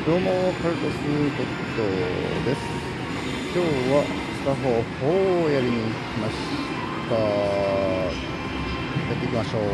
どうも、カルロス・ゴッドです。今日はスタッフ4をやりに来ました。やっていきましょう。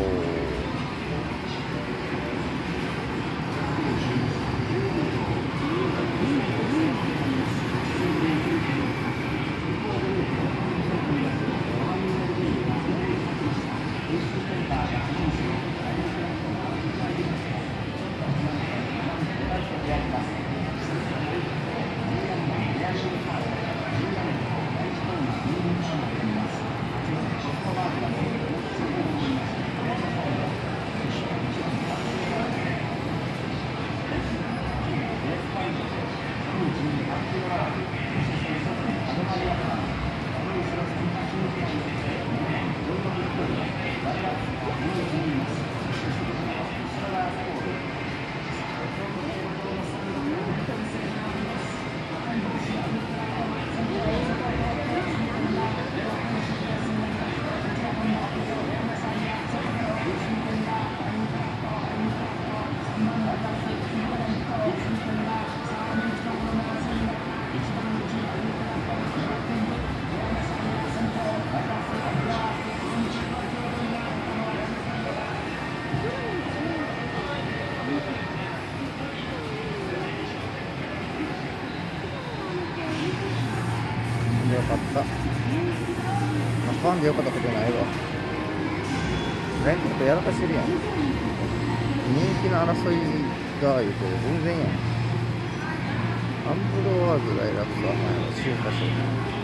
よかった。ファンでよかったことないわ。ラインとやらかしてるやん。人気の争いが言うて全然やん。アンブロワーズが選ぶか、週刊誌。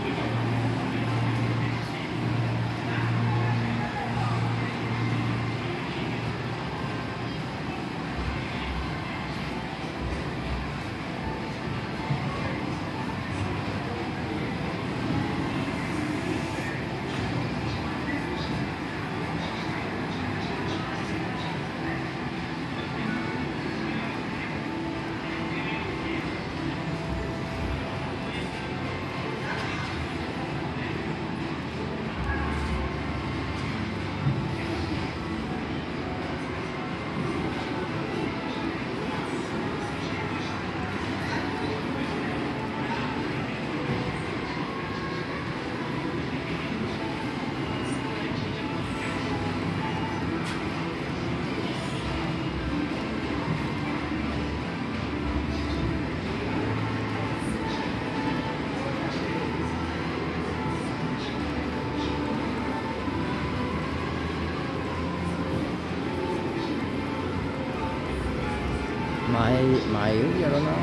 前よりやろな。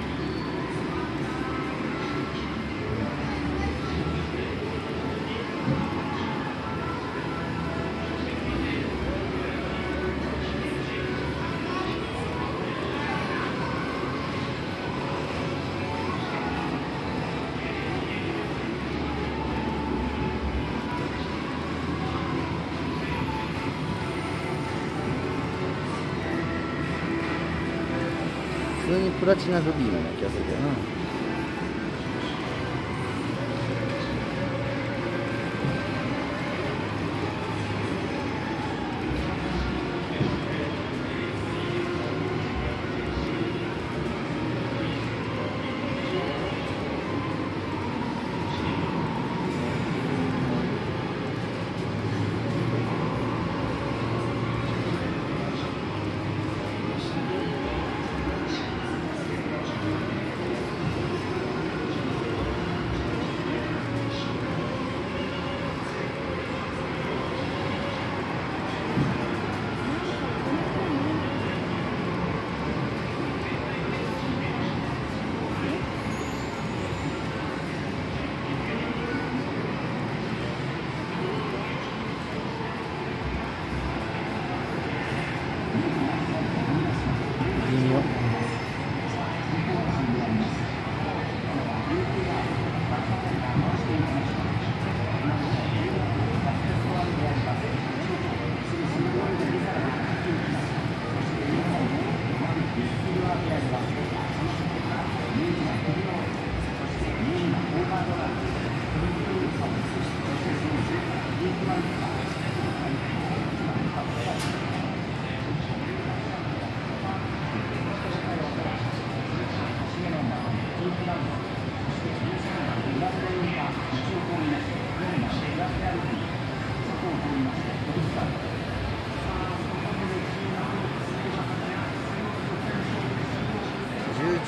普通にプラチナルビーな気がするけどな。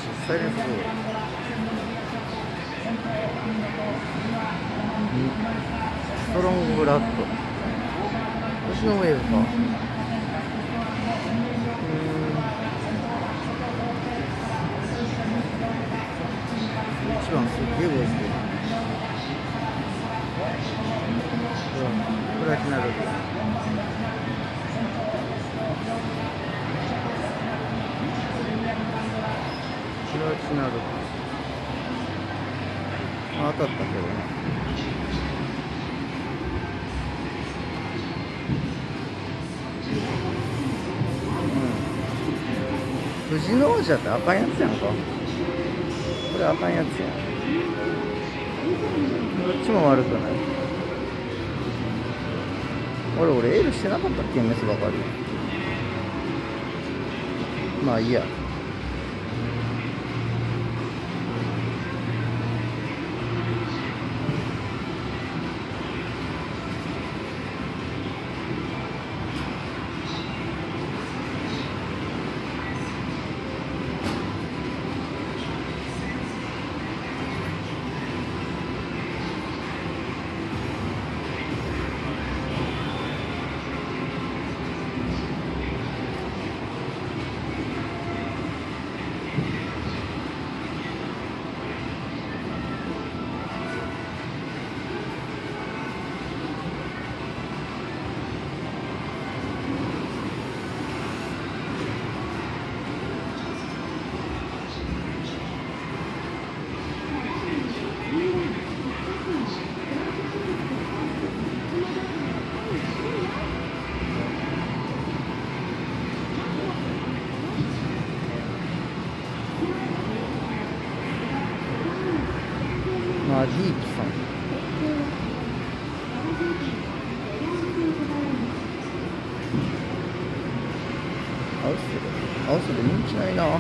サイレンスボール。ストロングラッド。星のウェーブか。1番すっげえ動いてる。プラチナルビー。プラチナルビー。当たったけどね。富士の王者ってあかんやつやんか。これあかんやつやん。どっちも悪くない。俺エールしてなかったっけ、メスばかり。まあいいや。マジーキさん。アウスで人気ないな。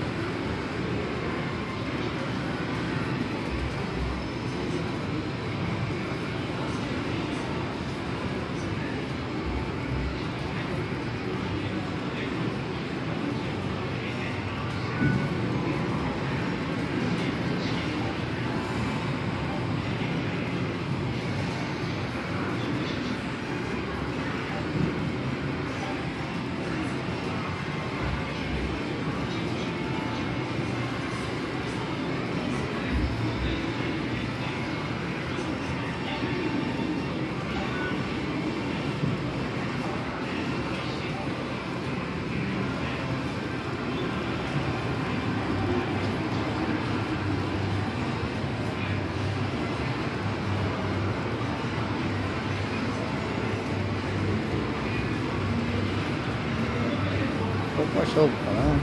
ここは勝負かな。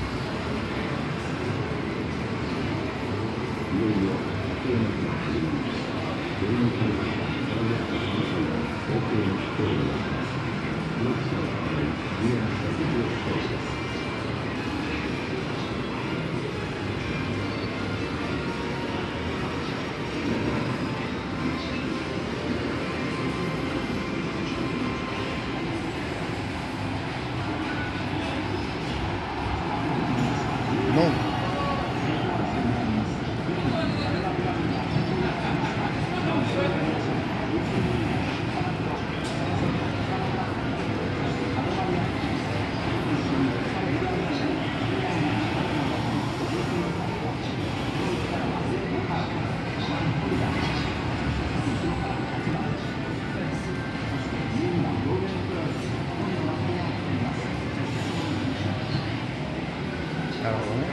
ノン。なるほどね。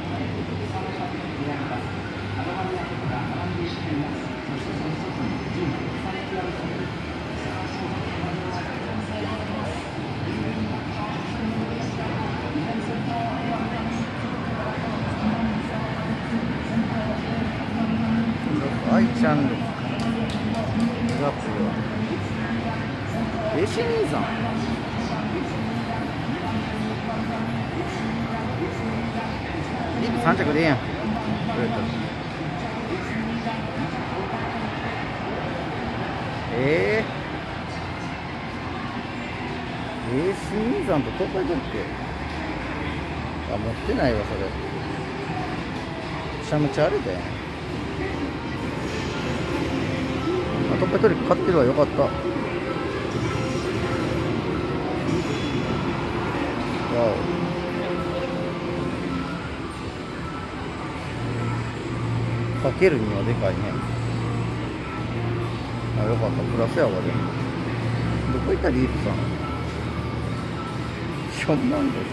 アイちゃんが強い。エシ兄さん。3着でええやん。エース兄さんとどこ行くっけ。あ、持ってないわそれ。 ちゃめちゃあれでトッペトリック買ってるわ。よかった。わおかけるにはでかいね。あ、よかった。プラスやわ。でもどこ行ったリーフさん。そんなんですよ。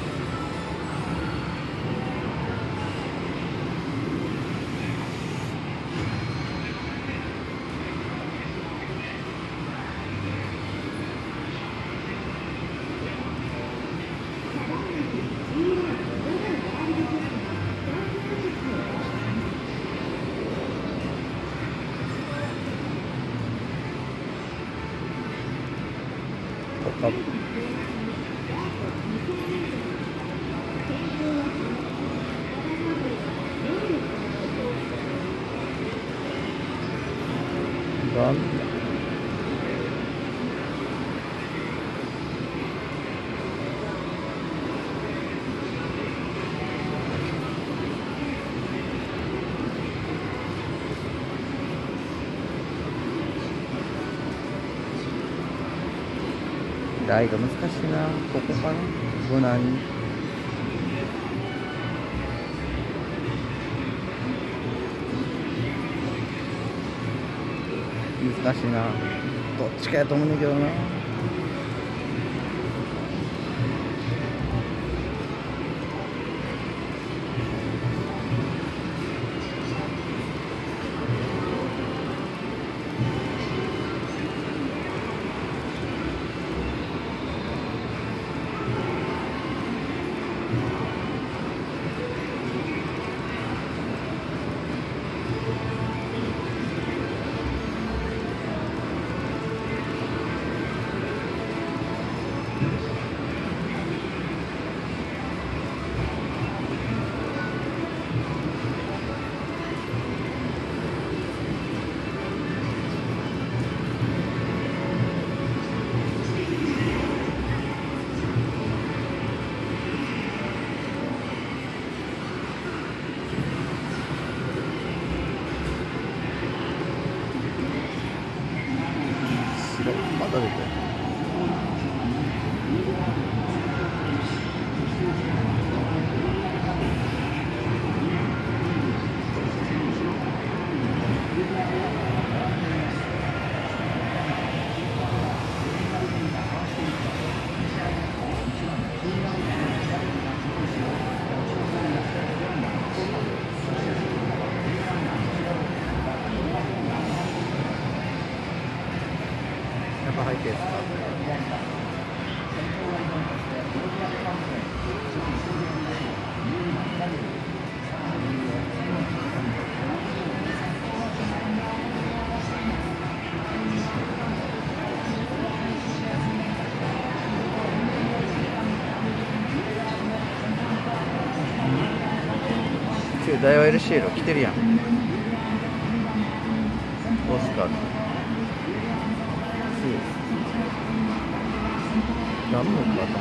台が難しいな。ここかな。無難に。難しいな。どっちかやと思うんだけどな。まだ出てる。やっぱ入ってるんですか。大和 LCL 来てるやん。オスカルダムかと思う。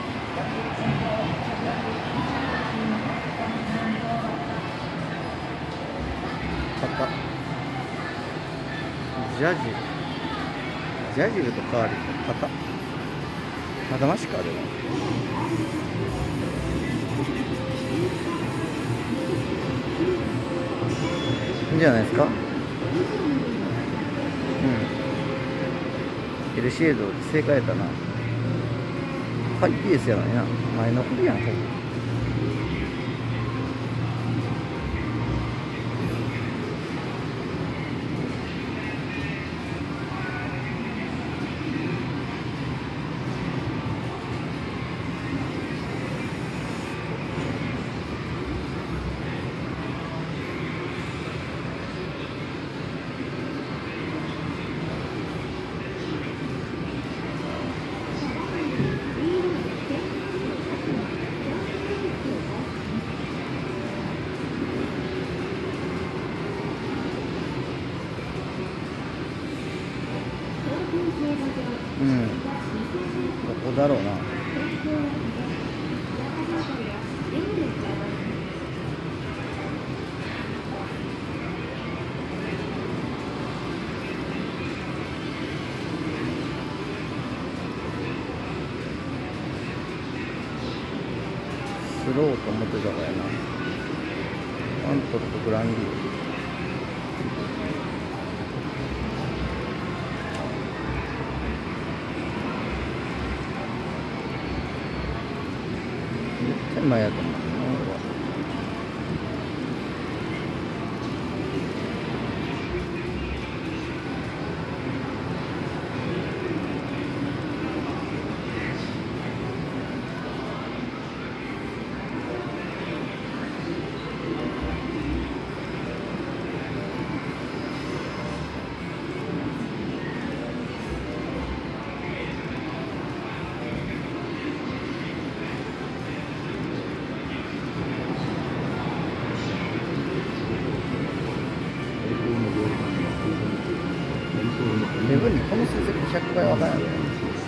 肩ジャジルとカーリー肩まだましか。でもいいんじゃないですか。エルシェード正解やったな。ハイペースやのにな。前残りやん。ほぼここだろうな。 スローと思ってたからやな。ワントルとグランリー。絶対前やと思うな、俺は。レブンにこの成績で100倍わからんよね。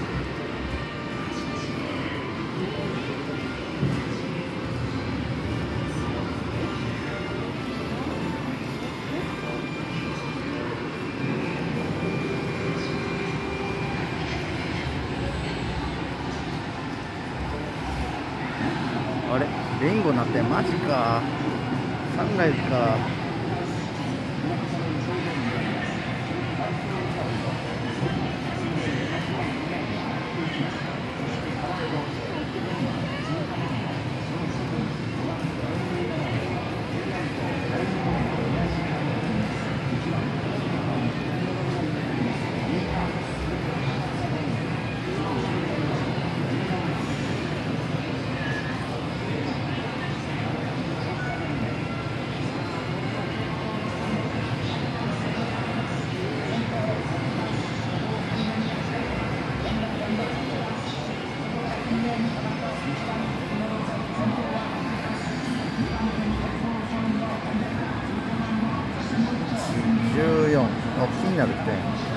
あれレインボーになってマジか。サンライズか。14、あ、気になる点。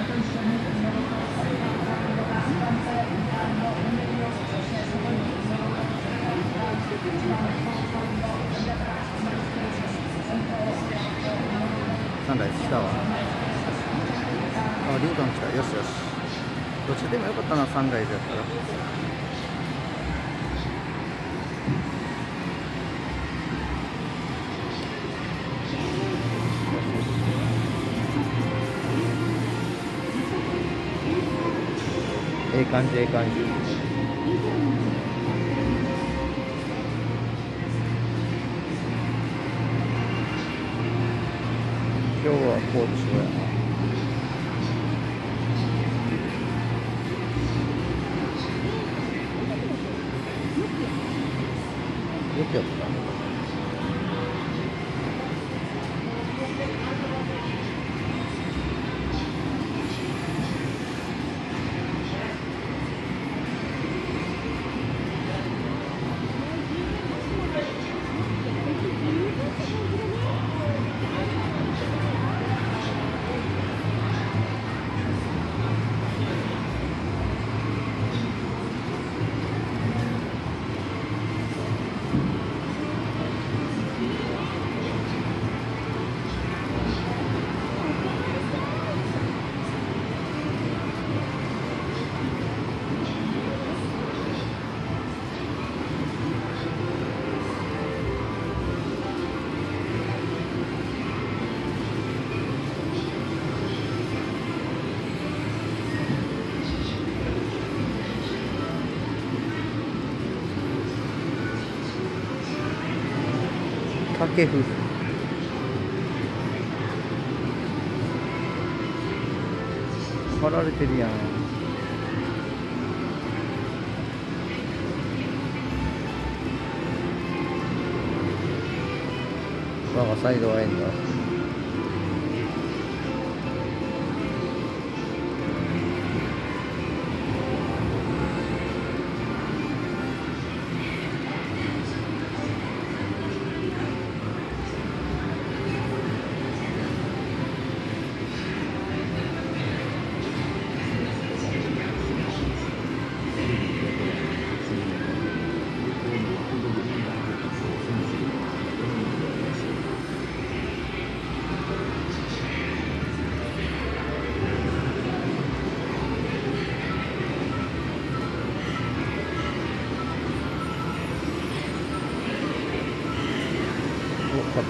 サンライズ来たわ。あ、リンカーン来た。よしよし。どっちでもよかったな、サンライズやったら。ええ感じ、ええ感じ。今日は高知やな。よくやった。掛布貼られてるやん。我がサイドはエンド。 買った。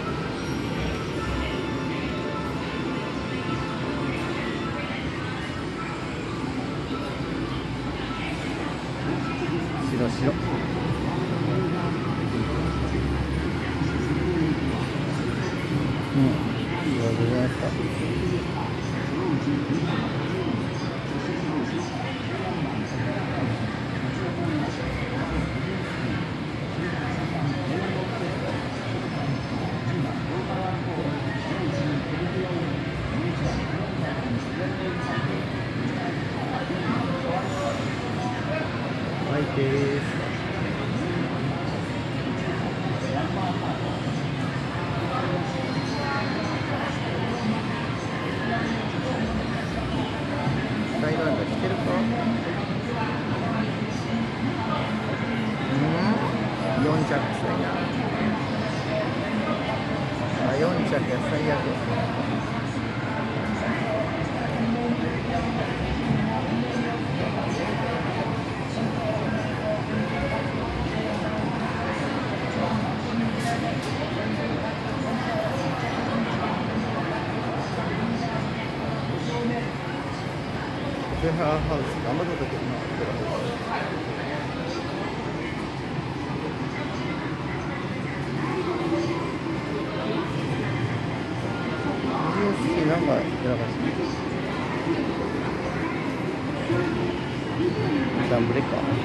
白白。うん、上手じゃないですか。はいです。スカイランド来てるか？4着最悪。あ、4着や最悪。オペラハウス頑張ったけどな、オペラハウス。なんかやらかしダンブレか。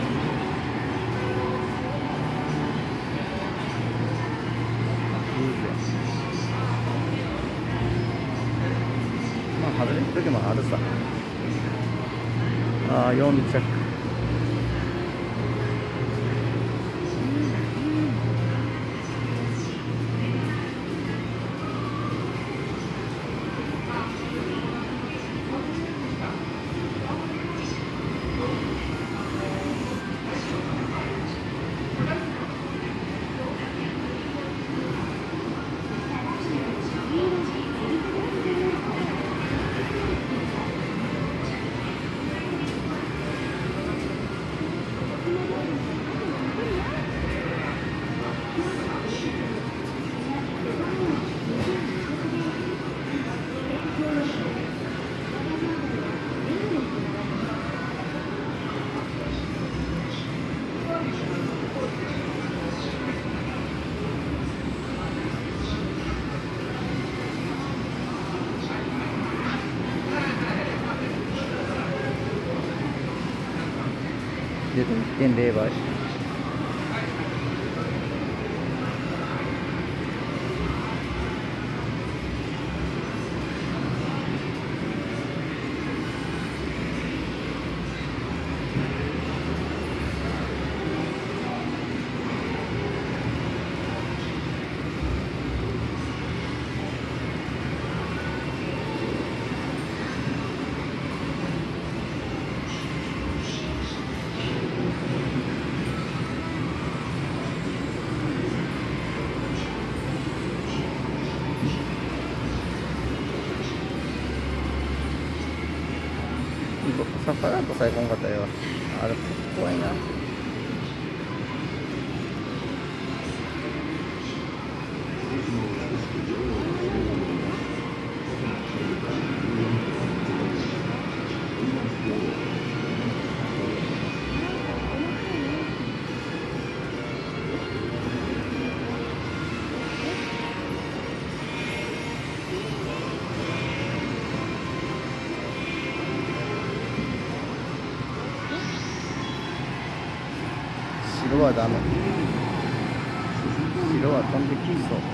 まあ外れる時もあるさ。ああ、4着。出て 1.0 倍。サファランと最高の方よ。あれ怖いな。白はダメ。白は飛んできそう。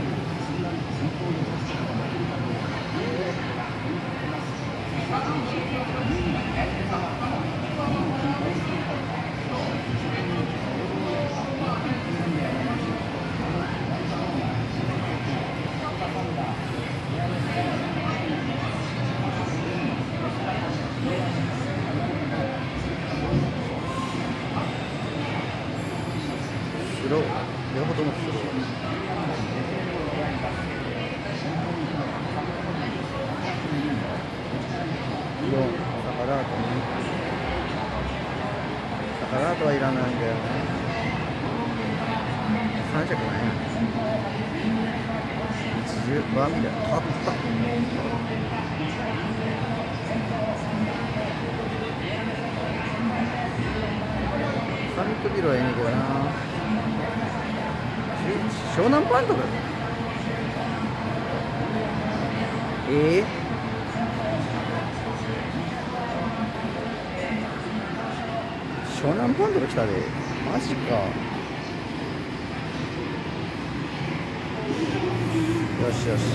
スロー、両方ともスロー。サカラートに。サカラートはいらないんだよね。3 感触ないやん。10バーミルたった。サミットビルはええねんけどな。湘南バンドル湘南バンドル来たで。マジか。よしよし。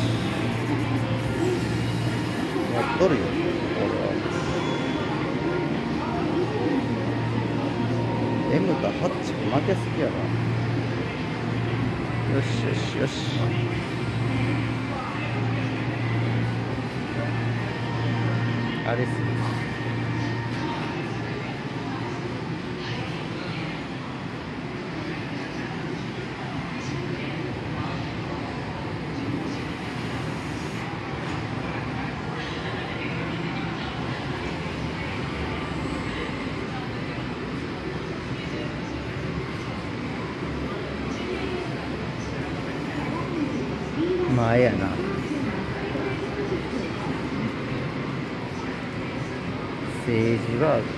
持っとるよ、俺は。M とハッチ負けすぎやな。よしよしよし。あれっす。前やな。政治バーグ。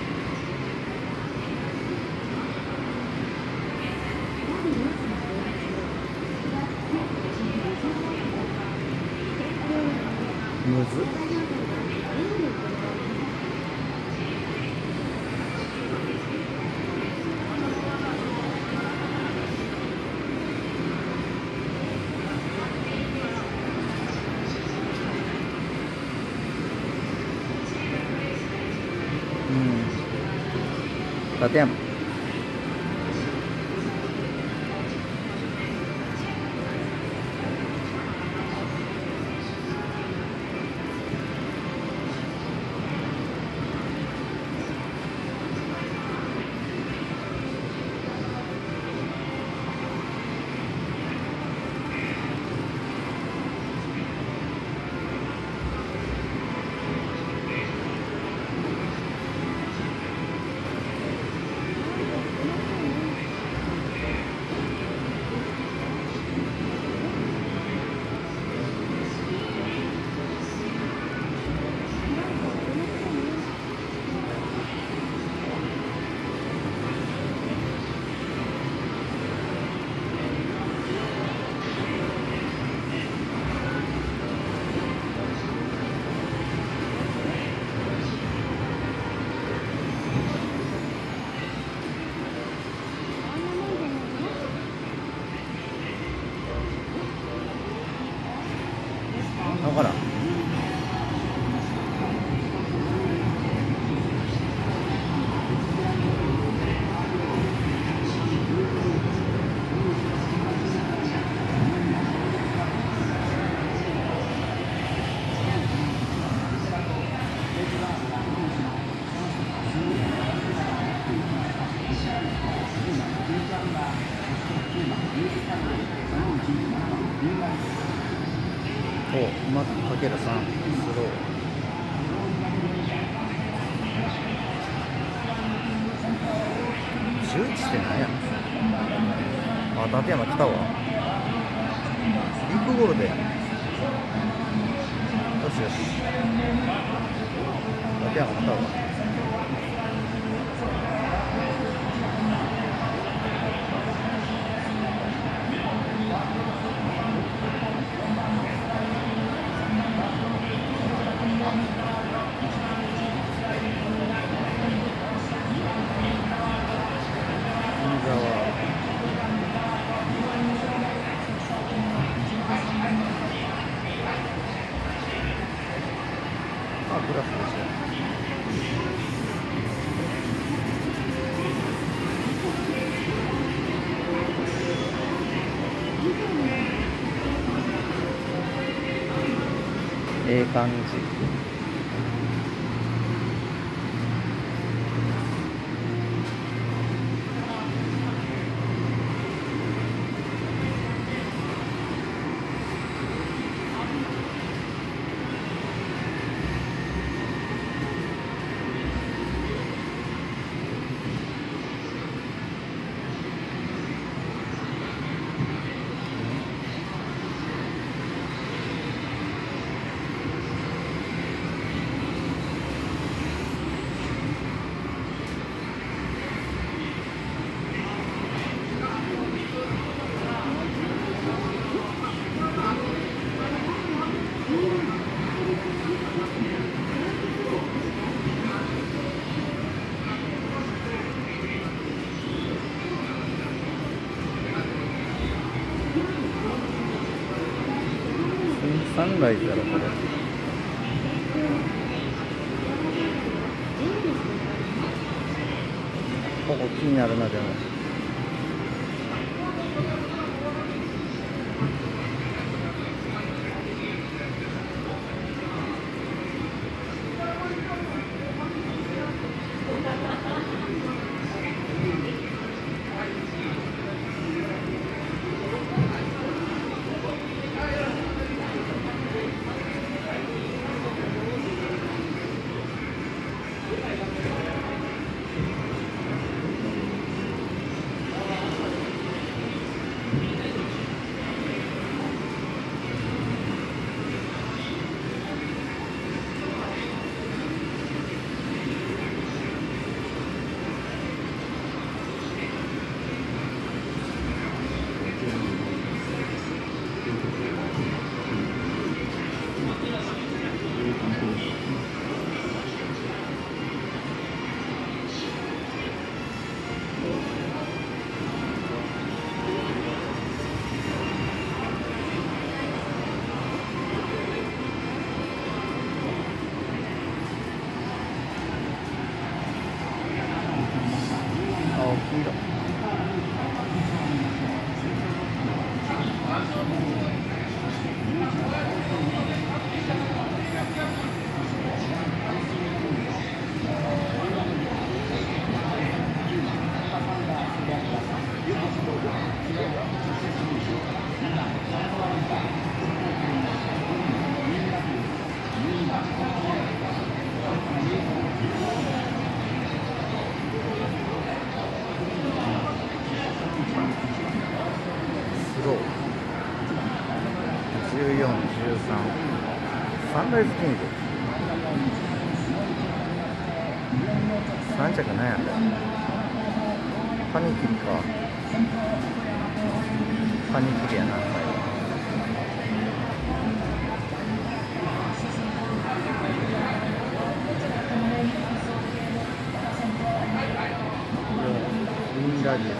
むずっ。立山。分からん。お、うまくかける3スロー。11って何や。あ、立山来たわ。ビッグゴールで。よしよし。立山来たわ。プラスでしょ。ええ感じ。 サンライズだろこれ。ここ気になるな。でも青黄色。14、13、サンライズキング。3着何やった？パニキリか。パニキリやな、最後。インラジオ。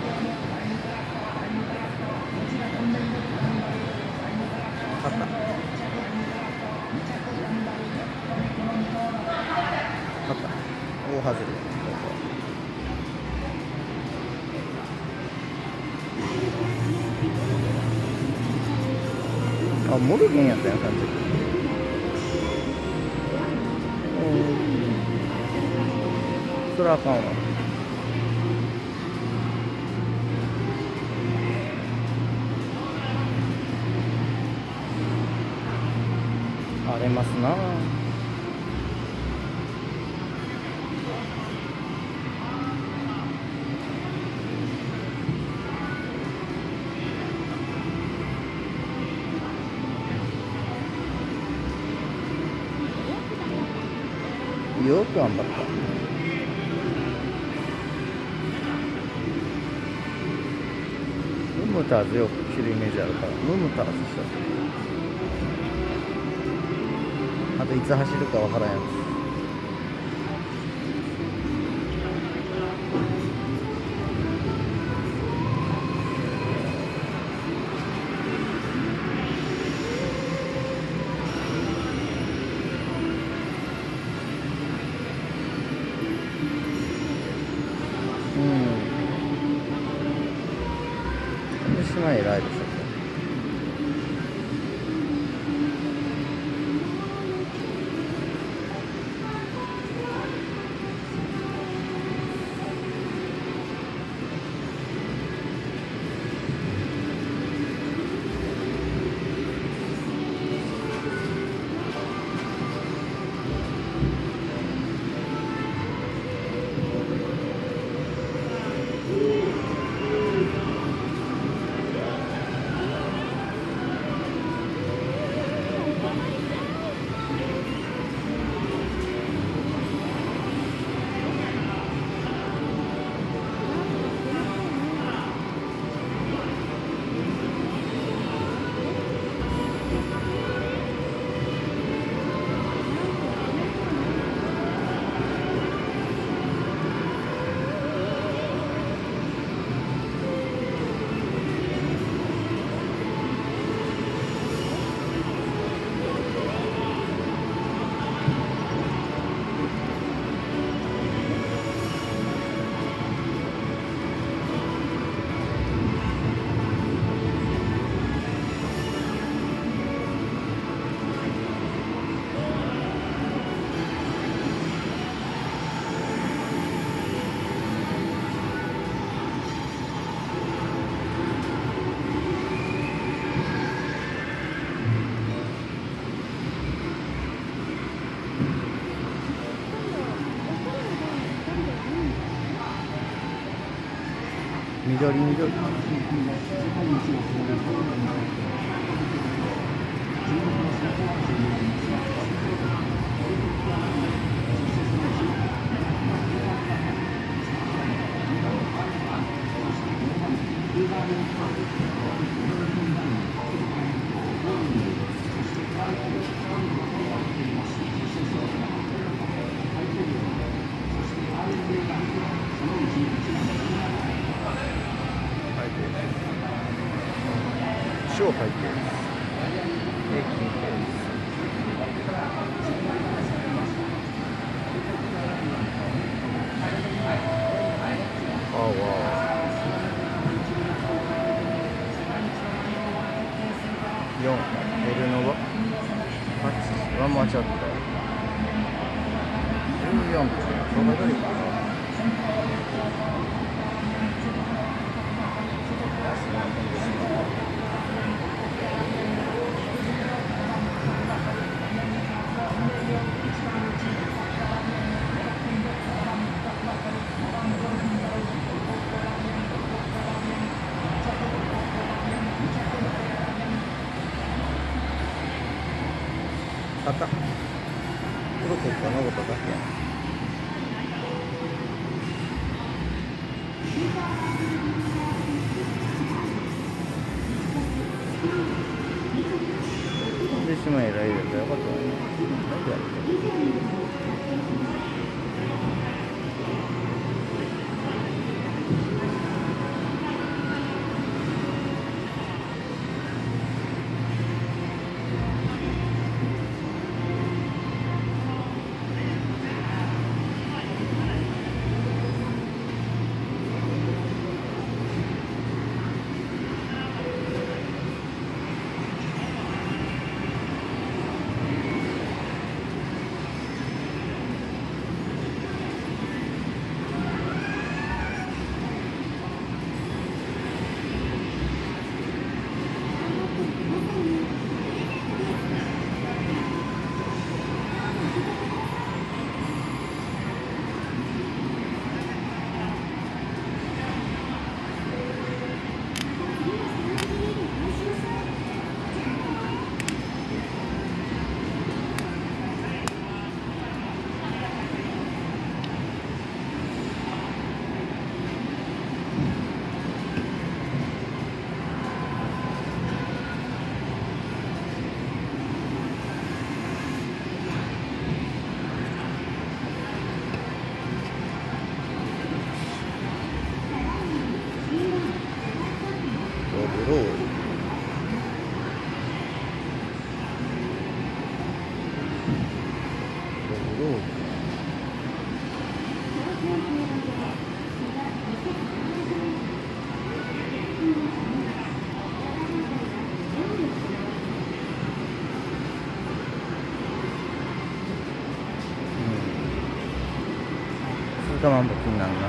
勝った。大外れ。あ、モルゲンやったよ、3着。それはあかんわ。荒れますな。よく頑張った。ムーターズよく着るイメージあるから、ムーターズした。あといつ走るかわからんやつ。島偉いでしょ。 緑緑。小会計です。平均です。あわ4エルノバ8は間違った。14ってどこがいいかな。あった。これ結構登っただけやん。でしまえらいいだけよかったね。なんでやるの？ロール我慢不気になるな。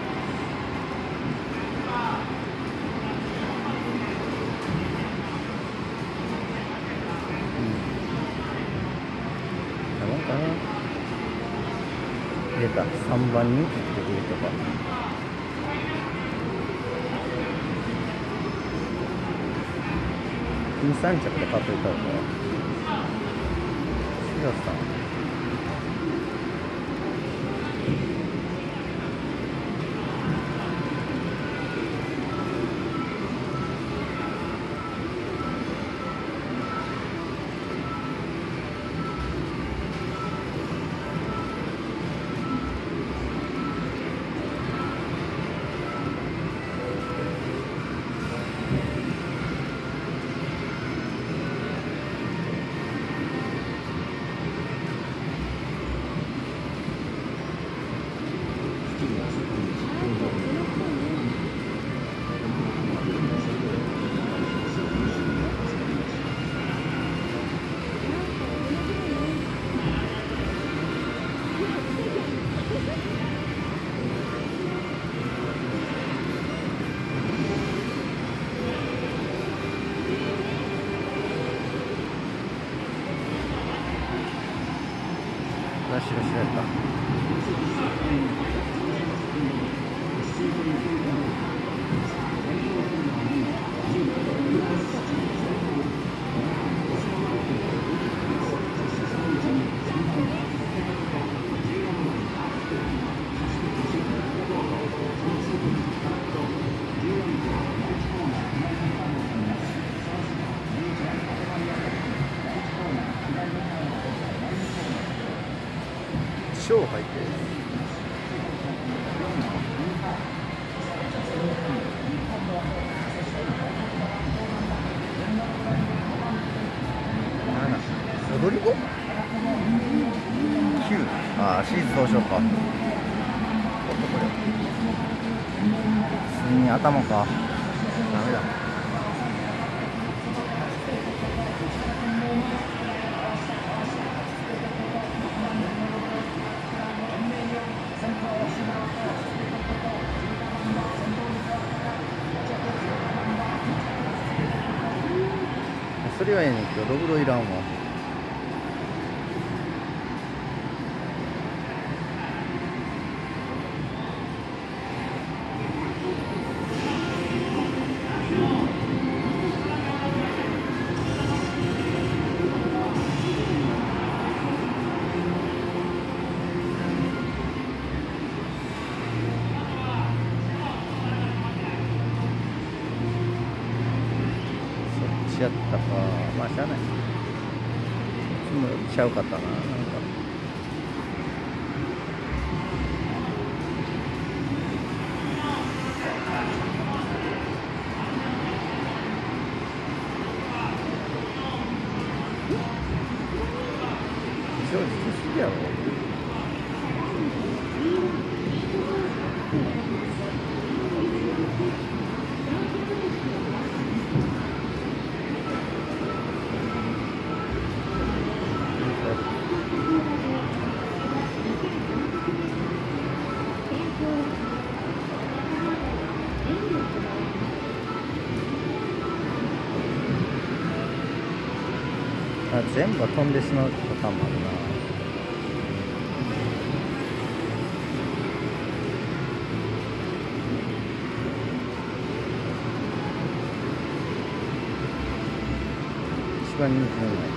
出た3番に切ってくるとか。2、3着で買っといた方が。白さん。白白やった。 超入ってる。踊り子 ?9。ああ、シーズどうしようか。おっと、これ。普通に頭か。ダメだ。それはええねんけど、ロブロいらんわ。やったか、まあしゃあない。いつもよりちゃうかったな、なんか。正直すぎやろ。あ、全部が飛んでしまうパターンもあるな。一番人気のない。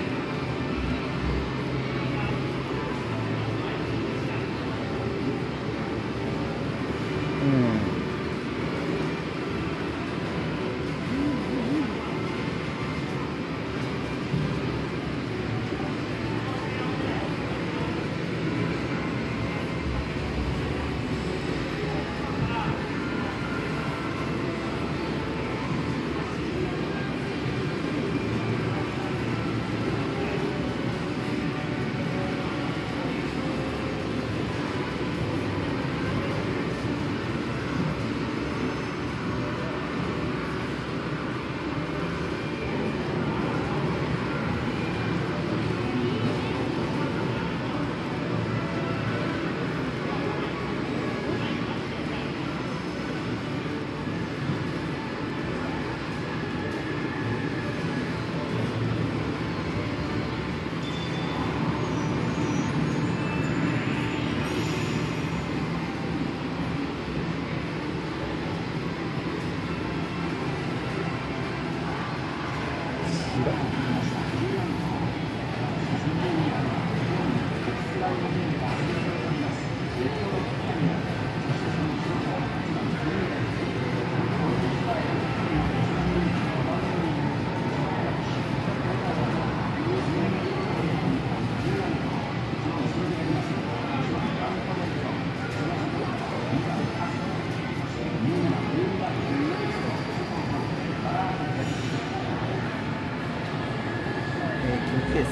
です。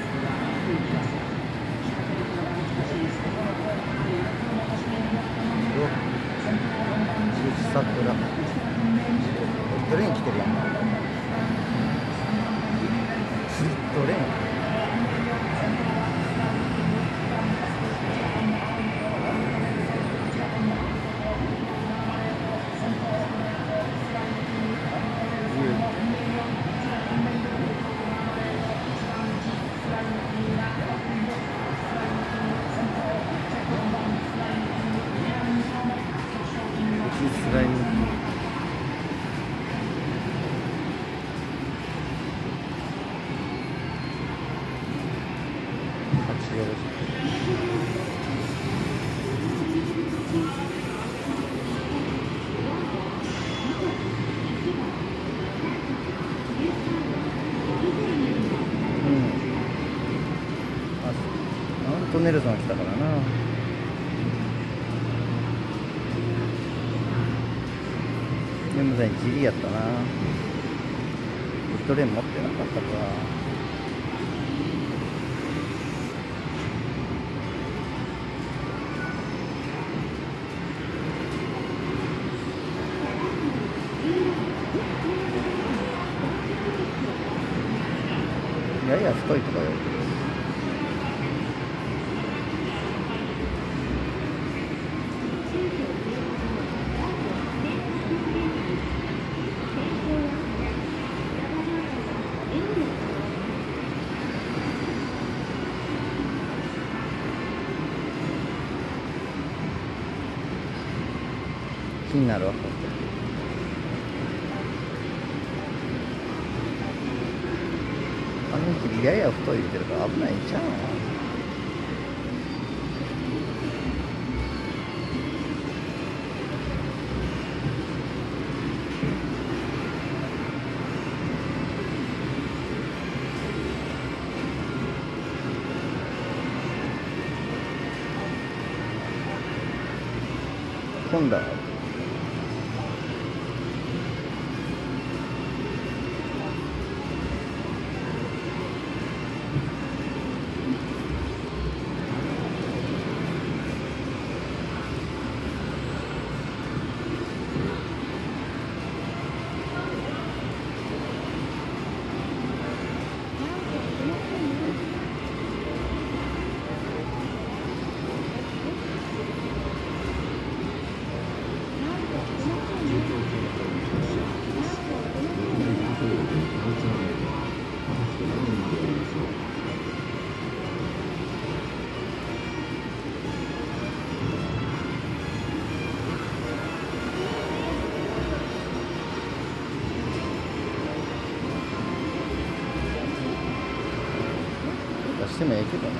桜トレイン来てるやん。トレインスライムとネルソン来たからな。でもね、ジリやったな。ウッドレーン持ってなかったか。やや太いとかよ。気になるわ。やや太い言ってるから危ないんちゃうの。今度は出してもええけどな。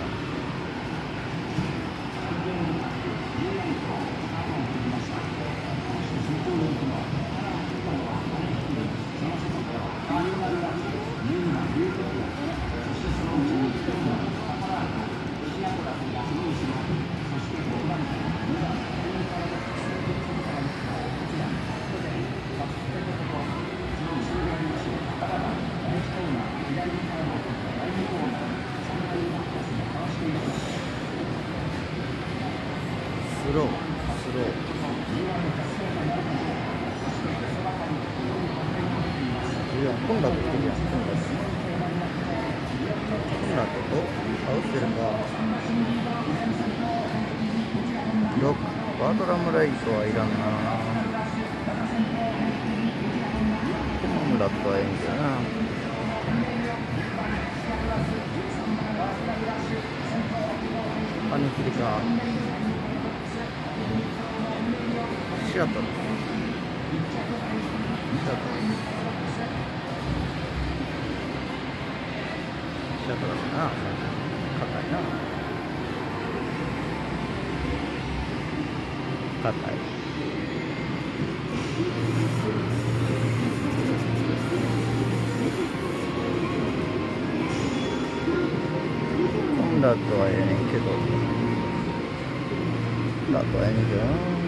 スロー。いや、コンラッド来てるやん。コンラッドとハウステルか。6バートラムライトはいらんな。コンラッドはええんだよな。パニキリか。シアトル。シアトルだな。硬いな。硬い。コンラッドはええねんけど。コンラッドはええねんけどな。